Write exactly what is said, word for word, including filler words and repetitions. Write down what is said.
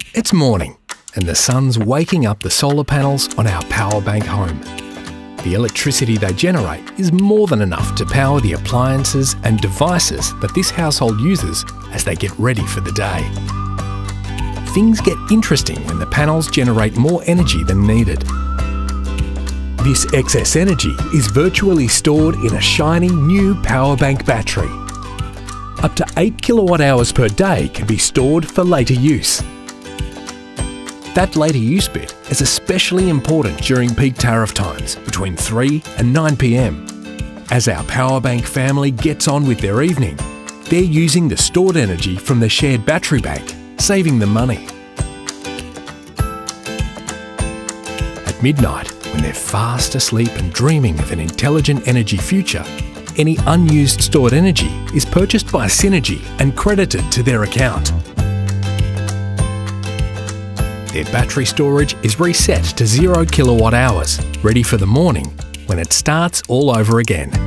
It's morning and the sun's waking up the solar panels on our PowerBank home. The electricity they generate is more than enough to power the appliances and devices that this household uses as they get ready for the day. Things get interesting when the panels generate more energy than needed. This excess energy is virtually stored in a shiny new PowerBank battery. Up to eight kilowatt hours per day can be stored for later use. That later use bit is especially important during peak tariff times between three and nine p m. As our PowerBank family gets on with their evening, they're using the stored energy from the shared battery bank, saving them money. At midnight, when they're fast asleep and dreaming of an intelligent energy future, any unused stored energy is purchased by Synergy and credited to their account. Their battery storage is reset to zero kilowatt hours, ready for the morning when it starts all over again.